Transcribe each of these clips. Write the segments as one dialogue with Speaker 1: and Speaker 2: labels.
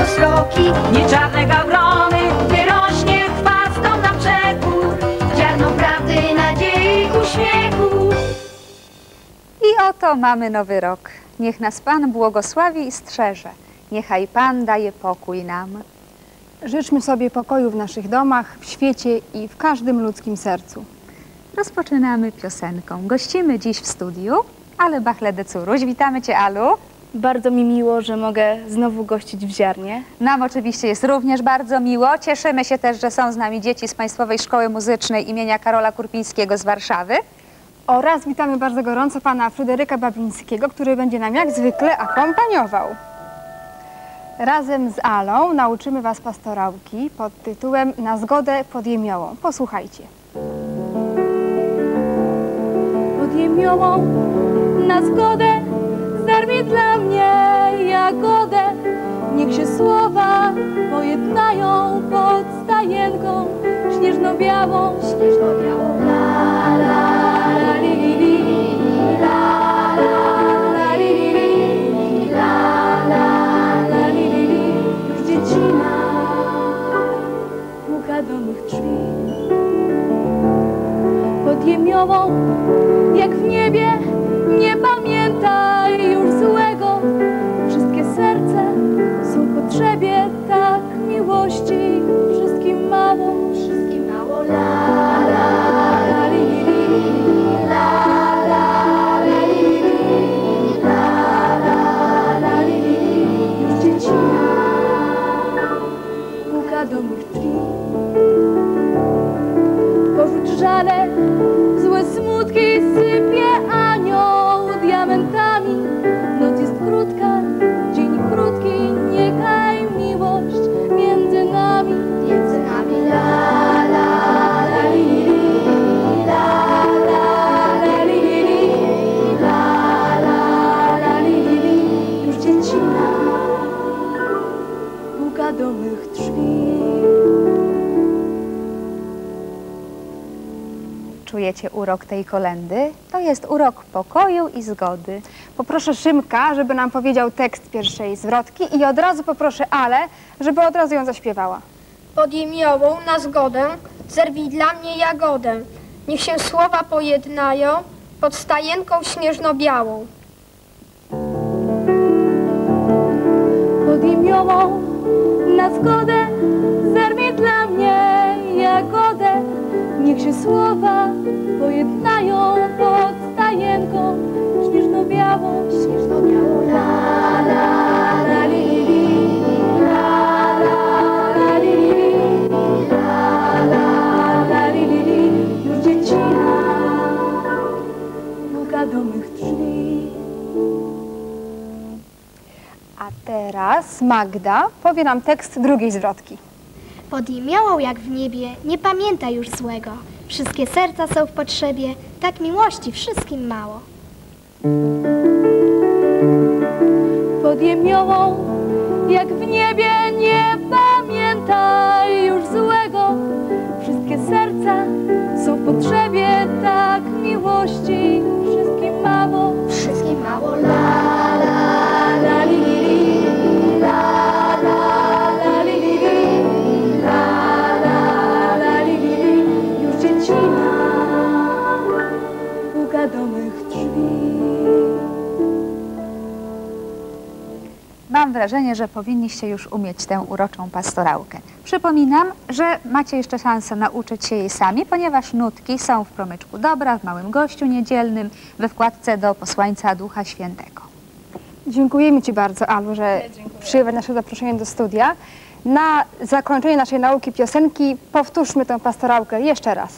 Speaker 1: sroki, nie czarne gawrony, wyrośnie chwastą na przekór, ziarno prawdy, nadziei, uśmiechu.
Speaker 2: I oto mamy nowy rok. Niech nas Pan błogosławi i strzeże. Niechaj Pan daje pokój nam.
Speaker 3: Życzmy sobie pokoju w naszych domach, w świecie i w każdym ludzkim sercu.
Speaker 2: Rozpoczynamy piosenką. Gościmy dziś w studiu Ale Bachlede Curuś. Witamy Cię, Alu.
Speaker 4: Bardzo mi miło, że mogę znowu gościć w Ziarnie.
Speaker 2: Nam oczywiście jest również bardzo miło. Cieszymy się też, że są z nami dzieci z Państwowej Szkoły Muzycznej imienia Karola Kurpińskiego z Warszawy.
Speaker 3: Oraz witamy bardzo gorąco pana Fryderyka Babińskiego, który będzie nam jak zwykle akompaniował. Razem z Alą nauczymy was pastorałki pod tytułem Na zgodę pod jemiołą. Posłuchajcie.
Speaker 4: Pod jemiołą na zgodę zerwij dla mnie jagodę. Niech się słowa pojednają pod stajenką śnieżno-białą, śnieżno-białą. La, la, li, li, li, la, la, li, li, li, la, li, li, li. Już dziecina puka do mych drzwi. Pod jemiołą, jak w niebie, nie pamiętaj już złego. Wszystkie serca są w potrzebie tak miłości. Wszystkim mało, wszystkim mało. La, la, li, li, li, la, la, li, li, li, la, li, li, li. Już dziecina puka do mych drzwi. Porzuć żale, złe smutki sypie anioł diamentami. Noc jest krótka, dzień krótki, niechaj miłość między nami. Między nami la, la, li, li, la, la, li, li, la, li, li. Już dziecina puka do mych drzwi.
Speaker 2: Czujecie urok tej kolendy? To jest urok pokoju i zgody.
Speaker 3: Poproszę Szymka, żeby nam powiedział tekst pierwszej zwrotki i od razu poproszę Ale, żeby od razu ją zaśpiewała.
Speaker 5: Pod jemiołą na zgodę zerwij dla mnie jagodę. Niech się słowa pojednają pod stajenką śnieżno-białą.
Speaker 4: Pod jemiołą na zgodę zerwij dla mnie jagodę. Niech się słowa pojednają pod stajenką śnieżno-białą, śnieżno-białą. La, la, li, li, la, la, li, li, la, li, li. Już dziecina puka do mych drzwi.
Speaker 3: A teraz Magda powie nam tekst drugiej zwrotki.
Speaker 6: Pod jemiołą jak w niebie, nie pamiętaj już złego. Wszystkie serca są w potrzebie, tak miłości wszystkim mało.
Speaker 4: Pod jemiołą, jak w niebie, nie pamiętaj już złego. Wszystkie serca są w potrzebie tak miłości wszystkim mało.
Speaker 5: Wszystkim mało la,
Speaker 4: La, li, li, li, la, la, li, li, li, la, li, li, li. Już dziecina puka do mych drzwi.
Speaker 2: Mam wrażenie, że powinniście już umieć tę uroczą pastorałkę. Przypominam, że macie jeszcze szansę nauczyć się jej sami, ponieważ nutki są w promyczku dobra, w Małym Gościu Niedzielnym, we wkładce do Posłańca Ducha Świętego.
Speaker 3: Dziękujemy ci bardzo, Alu, że przyjęłaś nasze zaproszenie do studia. Na zakończenie naszej nauki piosenki powtórzmy tę pastorałkę jeszcze raz.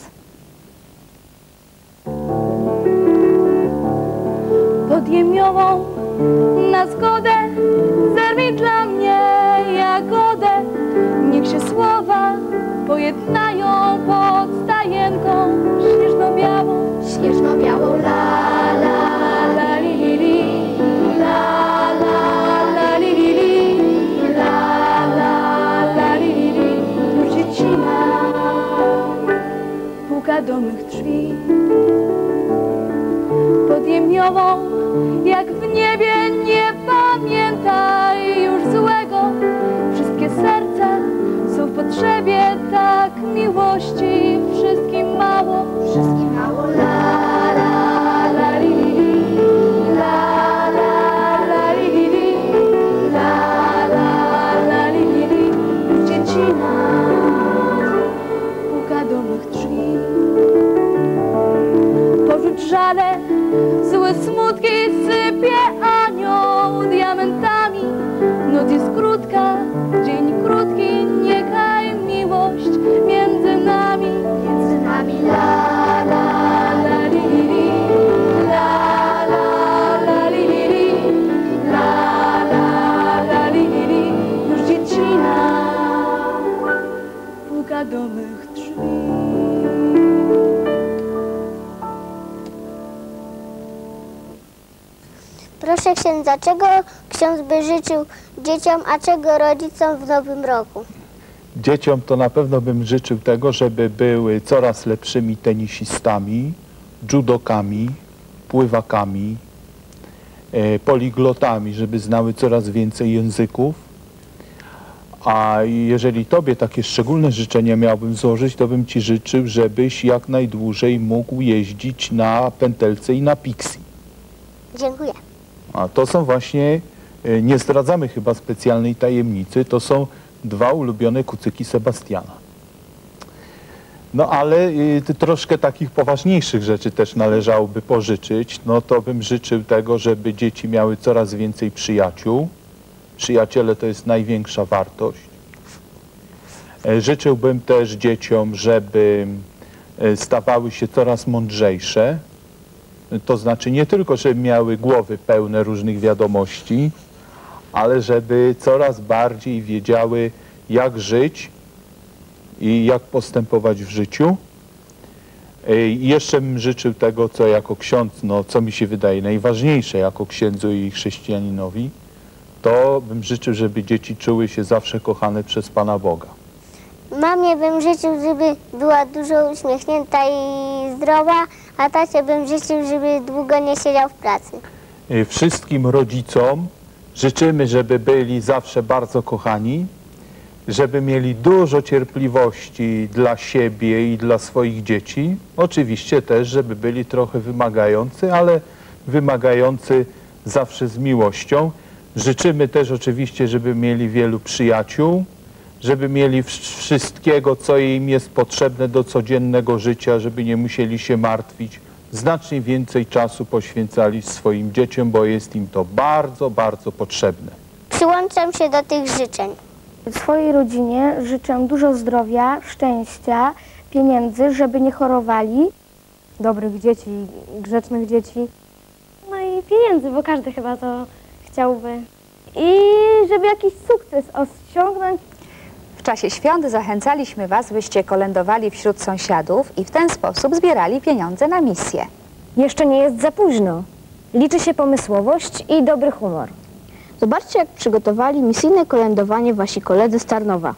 Speaker 4: Pod jemiołą na zgodę zerwij dla mnie jagodę. Niech się słowa pojednają pod stajenką śnieżno-białą,
Speaker 5: śnieżno-białą la,
Speaker 4: la, li, li, li, la, li, li, li, la, li, li, li. Już dziecina puka do mych drzwi. Pod jemiołą, jak w niebie, nie pamiętaj już złego. Wszystkie tak miłości wszystkim mało.
Speaker 6: Wszystkim mało
Speaker 4: La la la li li li, la la la li li li, la la la li li li. Już dziecina puka do mych drzwi. Porzuć żale, złe smutki sypie anioł diamentami. Noc jest krótka, dzień krótki, niechaj miłość między nami.
Speaker 6: między nami.
Speaker 4: La la la li li li, la la la li li li, la la la li li li. Już dziecina puka do mych drzwi.
Speaker 6: Proszę księdza, czego ksiądz by życzył dzieciom, a czego rodzicom w nowym roku?
Speaker 7: Dzieciom to na pewno bym życzył tego, żeby były coraz lepszymi tenisistami, judokami, pływakami, poliglotami, żeby znały coraz więcej języków. A jeżeli Tobie takie szczególne życzenia miałbym złożyć, to bym Ci życzył, żebyś jak najdłużej mógł jeździć na pętelce i na Pixie.
Speaker 6: Dziękuję.
Speaker 7: A to są właśnie, nie zdradzamy chyba specjalnej tajemnicy, to są dwa ulubione kucyki Sebastiana. No ale troszkę takich poważniejszych rzeczy też należałoby pożyczyć. No to bym życzył tego, żeby dzieci miały coraz więcej przyjaciół. Przyjaciele to jest największa wartość. Życzyłbym też dzieciom, żeby stawały się coraz mądrzejsze. To znaczy nie tylko, żeby miały głowy pełne różnych wiadomości, ale żeby coraz bardziej wiedziały, jak żyć i jak postępować w życiu. I jeszcze bym życzył tego, co jako ksiądz, no co mi się wydaje najważniejsze jako księdzu i chrześcijaninowi, to bym życzył, żeby dzieci czuły się zawsze kochane przez Pana Boga.
Speaker 6: Mamie bym życzył, żeby była dużo uśmiechnięta i zdrowa, a tacie bym życzył, żeby długo nie siedział w pracy.
Speaker 7: Wszystkim rodzicom życzymy, żeby byli zawsze bardzo kochani, żeby mieli dużo cierpliwości dla siebie i dla swoich dzieci. Oczywiście też, żeby byli trochę wymagający, ale wymagający zawsze z miłością. Życzymy też oczywiście, żeby mieli wielu przyjaciół, żeby mieli wszystkiego, co im jest potrzebne do codziennego życia, żeby nie musieli się martwić. Znacznie więcej czasu poświęcali swoim dzieciom, bo jest im to bardzo, bardzo potrzebne.
Speaker 6: Przyłączam się do tych życzeń.
Speaker 8: Swojej rodzinie życzę dużo zdrowia, szczęścia, pieniędzy, żeby nie chorowali.
Speaker 3: Dobrych dzieci, grzecznych dzieci.
Speaker 8: No i pieniędzy, bo każdy chyba to chciałby. I żeby jakiś sukces osiągnąć.
Speaker 2: W czasie świąt zachęcaliśmy Was, byście kolędowali wśród sąsiadów i w ten sposób zbierali pieniądze na misję.
Speaker 8: Jeszcze nie jest za późno. Liczy się pomysłowość i dobry humor.
Speaker 9: Zobaczcie, jak przygotowali misyjne kolędowanie wasi koledzy z Tarnowa.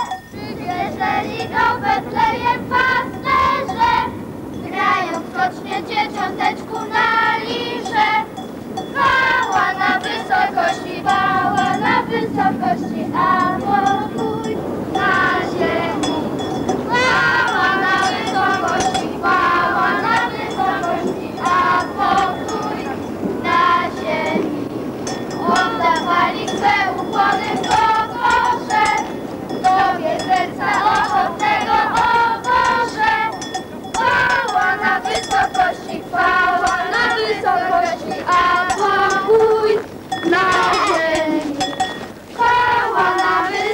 Speaker 6: Jeżeli do Betlejem pasterze grają skocznie dzieciąteczku na lirze. Chwała na wysokości, chwała na wysokości, a pokój na ziemi. Chwała na wysokości, chwała na wysokości, a pokój na ziemi. Oddawali swe ukłony w pokorze, Tobie serca ochotnego, o Boże. Chwała na wysokości, chwała na wysokości, a pokój na ziemi. Chwała na wysokości.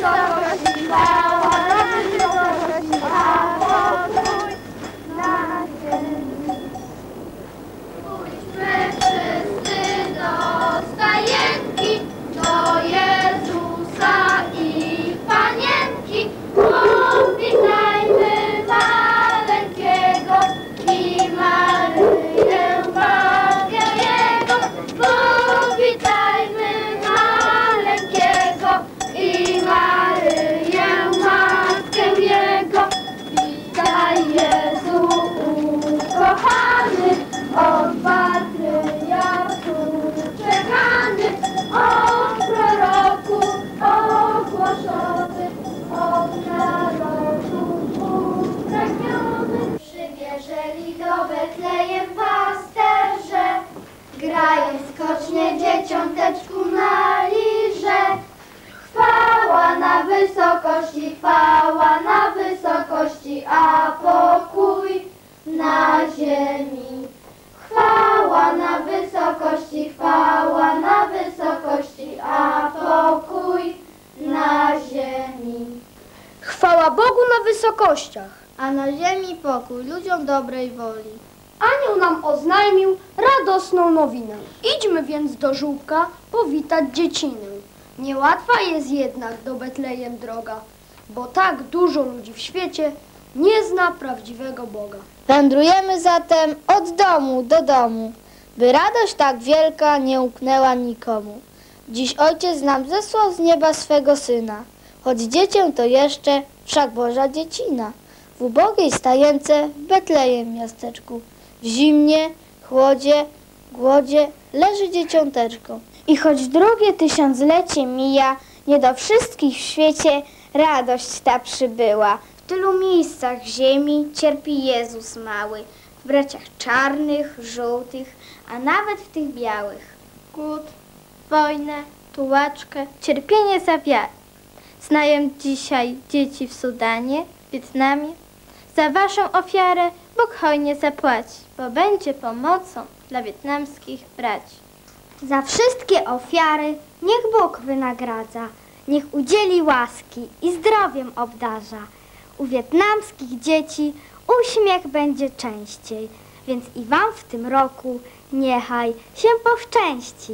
Speaker 10: wysokości chwała, na wysokości, a pokój na ziemi. Chwała na wysokości, chwała na wysokości, a pokój na ziemi.
Speaker 5: Chwała Bogu na wysokościach,
Speaker 10: A na ziemi pokój ludziom dobrej woli.
Speaker 5: anioł nam oznajmił radosną nowinę. Idźmy więc do żłóbka powitać dziecinę. Niełatwa jest jednak do Betlejem droga, bo tak dużo ludzi w świecie nie zna prawdziwego Boga.
Speaker 10: Wędrujemy zatem od domu do domu, by radość tak wielka nie umknęła nikomu. Dziś Ojciec nam zesłał z nieba swego Syna, choć dziecię to jeszcze, wszak Boża dziecina. W ubogiej stajence w Betlejem miasteczku, w zimnie, chłodzie, głodzie leży dzieciąteczko.
Speaker 8: I choć drugie tysiąclecie mija, nie do wszystkich w świecie radość ta przybyła. W tylu miejscach ziemi cierpi Jezus mały, w braciach czarnych, żółtych, a nawet w tych białych.
Speaker 10: Głód, wojnę, tułaczkę, cierpienie za wiarę. Znają dzisiaj dzieci w Sudanie, w Wietnamie. Za waszą ofiarę Bóg hojnie zapłaci, bo będzie pomocą dla wietnamskich braci.
Speaker 8: Za wszystkie ofiary niech Bóg wynagradza, niech udzieli łaski i zdrowiem obdarza. U wietnamskich dzieci uśmiech będzie częściej, więc i wam w tym roku niechaj się powszczęści.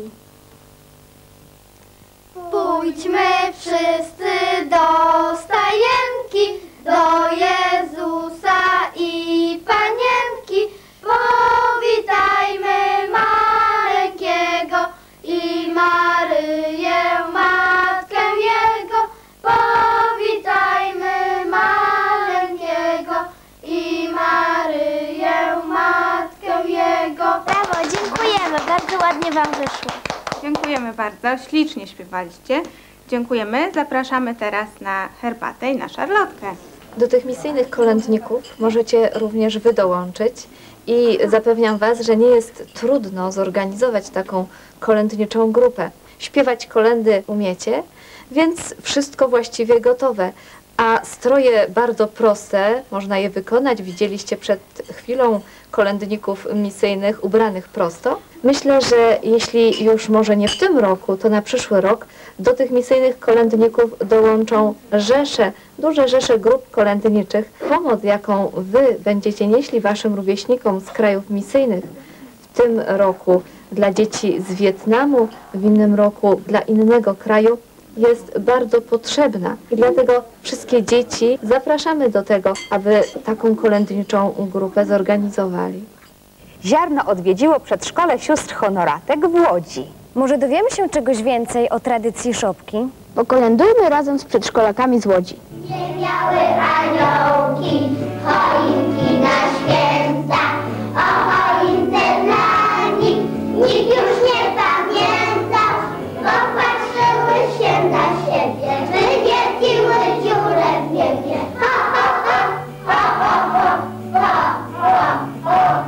Speaker 10: Pójdźmy wszyscy do stajenki, do Jezusa i Panienki. Powitajmy maleńkiego i Maryję, Matkę Jego. Powitajmy maleńkiego i Maryję, Matkę Jego.
Speaker 8: Brawo, dziękujemy, bardzo ładnie wam wyszło.
Speaker 11: Dziękujemy bardzo, ślicznie śpiewaliście. Dziękujemy, zapraszamy teraz na herbatę i na szarlotkę.
Speaker 12: Do tych misyjnych kolędników możecie również wy dołączyć i zapewniam was, że nie jest trudno zorganizować taką kolędniczą grupę. Śpiewać kolędy umiecie, więc wszystko właściwie gotowe. A stroje bardzo proste, można je wykonać. Widzieliście przed chwilą kolędników misyjnych ubranych prosto. Myślę, że jeśli już może nie w tym roku, to na przyszły rok do tych misyjnych kolędników dołączą rzesze, duże rzesze grup kolędniczych. Pomoc, jaką wy będziecie nieśli waszym rówieśnikom z krajów misyjnych w tym roku dla dzieci z Wietnamu, w innym roku dla innego kraju, jest bardzo potrzebna i dlatego wszystkie dzieci zapraszamy do tego, aby taką kolędniczą grupę zorganizowali.
Speaker 13: Ziarno odwiedziło przedszkole sióstr honoratek w Łodzi.
Speaker 14: Może dowiemy się czegoś więcej o tradycji szopki?
Speaker 9: Pokolędujmy razem z przedszkolakami z Łodzi.
Speaker 10: Miały aniołki, choinki na święta, o choince dla nich nikt już nie pamiętał, bo patrzyły się na siebie, wywieciły dziurę w niebie. Ho, ho, ho, ho, ho, ho, ho, ho, ho.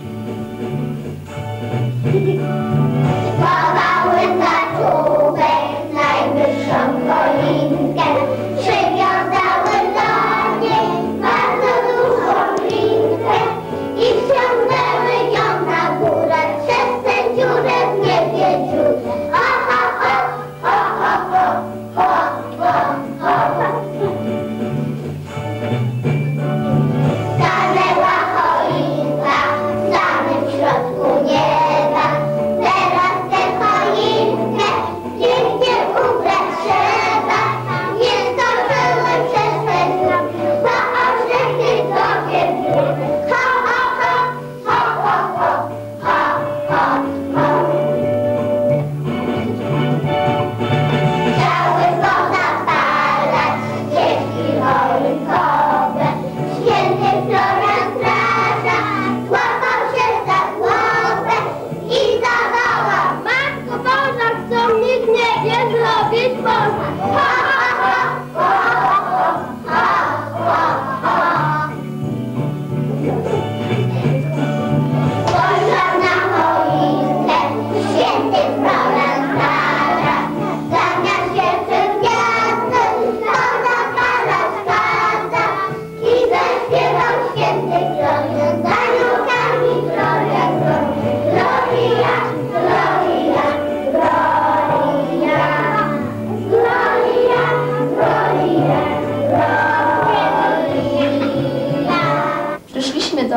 Speaker 10: Chowały za czubek najwyższą choinkę, przywiązały do niej bardzo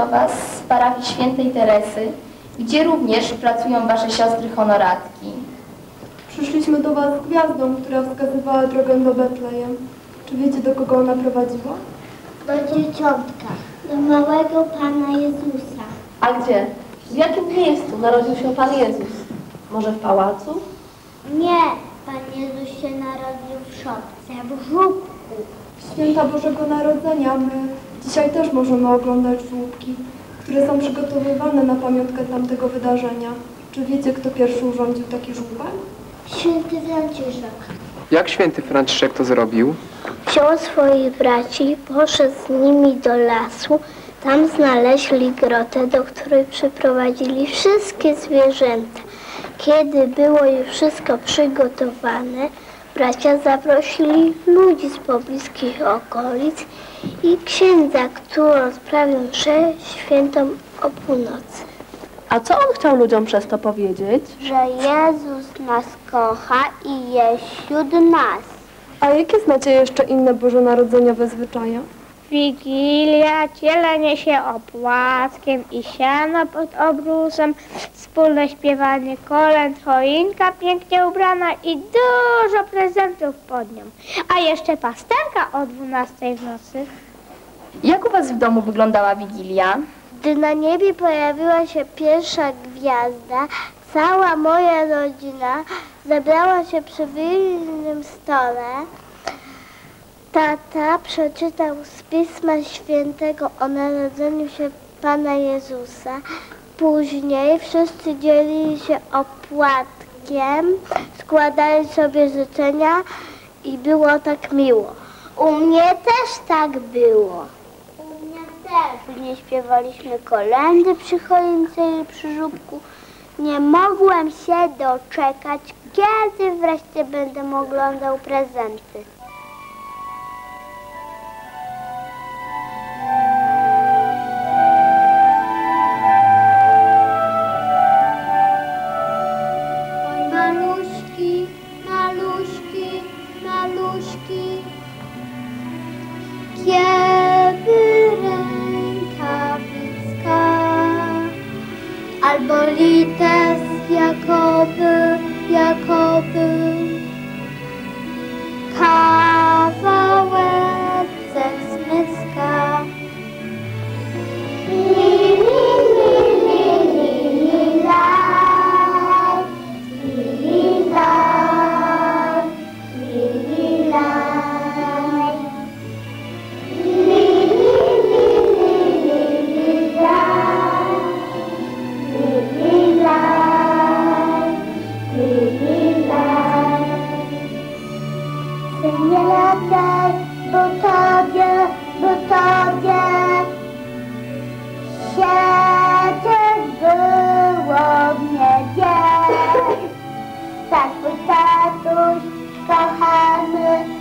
Speaker 15: do Was z parafii Świętej Teresy, gdzie również pracują Wasze siostry honoratki.
Speaker 16: Przyszliśmy do Was z gwiazdą, która wskazywała drogę do Betlejem. Czy wiecie, do kogo ona prowadziła?
Speaker 6: Do dzieciątka, do małego Pana Jezusa.
Speaker 12: A gdzie? W jakim miejscu narodził się Pan Jezus? Może w pałacu?
Speaker 6: Nie, Pan Jezus się narodził w szopce, w żłóbku.
Speaker 16: Święta Bożego Narodzenia my dzisiaj też możemy oglądać żłóbki, które są przygotowywane na pamiątkę tamtego wydarzenia. Czy wiecie, kto pierwszy urządził taki żłóbek?
Speaker 6: Święty Franciszek.
Speaker 17: Jak święty Franciszek to zrobił?
Speaker 6: Wziął swoich braci, poszedł z nimi do lasu. Tam znaleźli grotę, do której przyprowadzili wszystkie zwierzęta. Kiedy było już wszystko przygotowane, bracia zaprosili ludzi z pobliskich okolic i księdza, który sprawił mszę świętą o północy.
Speaker 9: A co on chciał ludziom przez to powiedzieć?
Speaker 6: Że Jezus nas kocha i jest wśród nas.
Speaker 16: A jakie znacie jeszcze inne bożonarodzeniowe zwyczaje?
Speaker 18: Wigilia, dzielenie się opłatkiem i siano pod obrusem, wspólne śpiewanie kolęd, choinka pięknie ubrana i dużo prezentów pod nią. A jeszcze pasterka o 12 w nocy.
Speaker 15: Jak u Was w domu wyglądała Wigilia?
Speaker 6: Gdy na niebie pojawiła się pierwsza gwiazda, cała moja rodzina zebrała się przy wigilijnym stole. Tata przeczytał z Pisma Świętego o narodzeniu się Pana Jezusa. Później wszyscy dzielili się opłatkiem, składali sobie życzenia i było tak miło. U mnie też tak było. U mnie też. Później śpiewaliśmy kolędy przy choince i przy żłóbku. Nie mogłem się doczekać, kiedy wreszcie będę oglądał prezenty. Maluśki, maluśki, maluśki, kiedy rękawiczka, albo lites Jakoby, Jakoby, kawałek ze smycka. Nie latać, bo tobie siedzieć było mnie dzień. Tak, twój tatuś kochany